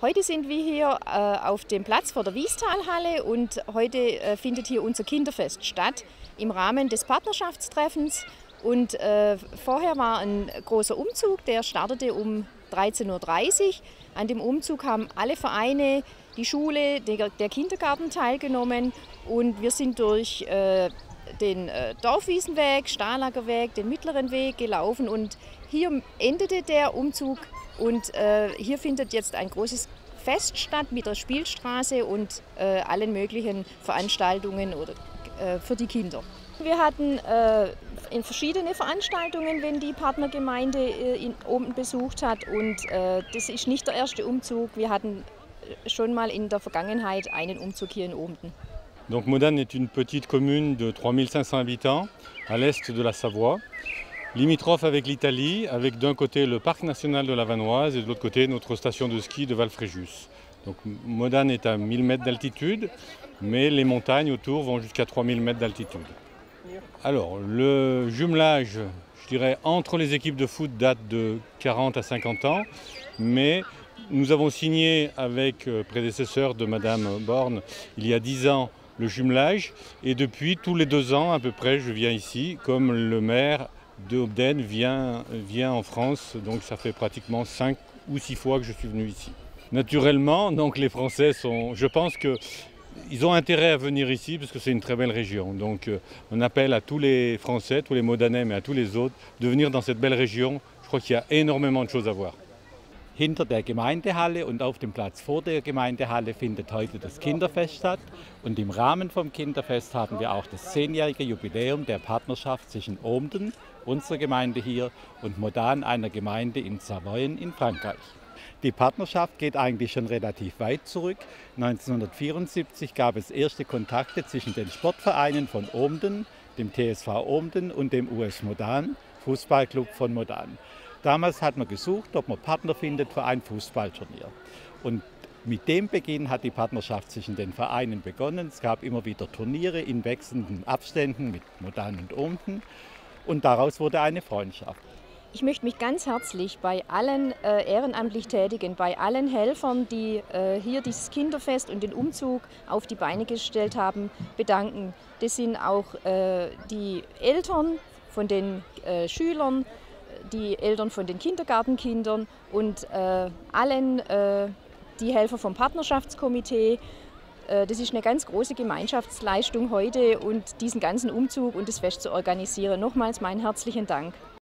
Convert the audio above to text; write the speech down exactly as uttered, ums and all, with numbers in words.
Heute sind wir hier äh, auf dem Platz vor der Wiestalhalle und heute äh, findet hier unser Kinderfest statt im Rahmen des Partnerschaftstreffens. Und äh, vorher war ein großer Umzug, der startete um dreizehn Uhr dreißig. An dem Umzug haben alle Vereine, die Schule, der, der Kindergarten teilgenommen und wir sind durch äh, den äh, Dorfwiesenweg, Stahlagerweg, den mittleren Weg gelaufen und hier endete der Umzug. Und äh, hier findet jetzt ein großes Fest statt mit der Spielstraße und äh, allen möglichen Veranstaltungen oder, äh, für die Kinder. Wir hatten äh, in verschiedene Veranstaltungen, wenn die Partnergemeinde äh, in Ombden besucht hat. Und äh, das ist nicht der erste Umzug. Wir hatten schon mal in der Vergangenheit einen Umzug hier in Ombden. Donc Modane est une petite commune de trois mille cinq cents habitants à l'est de la Savoie, limitrophe avec l'Italie, avec d'un côté le parc national de la Vanoise et de l'autre côté notre station de ski de Valfréjus. Donc Modane est à mille mètres d'altitude, mais les montagnes autour vont jusqu'à trois mille mètres d'altitude. Alors le jumelage, je dirais, entre les équipes de foot date de quarante à cinquante ans, mais nous avons signé avec le prédécesseur de Madame Borne il y a dix ans le jumelage et depuis tous les deux ans à peu près je viens ici comme le maire de Ombden vient, vient en France, donc ça fait pratiquement cinq ou six fois que je suis venu ici. Naturellement, donc les Français sont, je pense qu'ils ont intérêt à venir ici parce que c'est une très belle région. Donc on appelle à tous les Français, tous les Modanais mais à tous les autres de venir dans cette belle région. Je crois qu'il y a énormément de choses à voir. Hinter der Gemeindehalle und auf dem Platz vor der Gemeindehalle findet heute das Kinderfest statt. Und im Rahmen vom Kinderfest haben wir auch das zehnjährige Jubiläum der Partnerschaft zwischen Ombden, unserer Gemeinde hier, und Modane, einer Gemeinde in Savoyen in Frankreich. Die Partnerschaft geht eigentlich schon relativ weit zurück. neunzehnhundertvierundsiebzig gab es erste Kontakte zwischen den Sportvereinen von Ombden, dem T S V Ombden und dem U S Modane, Fußballclub von Modane. Damals hat man gesucht, ob man Partner findet für ein Fußballturnier. Und mit dem Beginn hat die Partnerschaft zwischen den Vereinen begonnen. Es gab immer wieder Turniere in wechselnden Abständen mit Modane und Ombden. Und daraus wurde eine Freundschaft. Ich möchte mich ganz herzlich bei allen äh, ehrenamtlich Tätigen, bei allen Helfern, die äh, hier dieses Kinderfest und den Umzug auf die Beine gestellt haben, bedanken. Das sind auch äh, die Eltern von den äh, Schülern, die Eltern von den Kindergartenkindern und äh, allen äh, die Helfer vom Partnerschaftskomitee. Äh, das ist eine ganz große Gemeinschaftsleistung heute und diesen ganzen Umzug und das Fest zu organisieren. Nochmals meinen herzlichen Dank.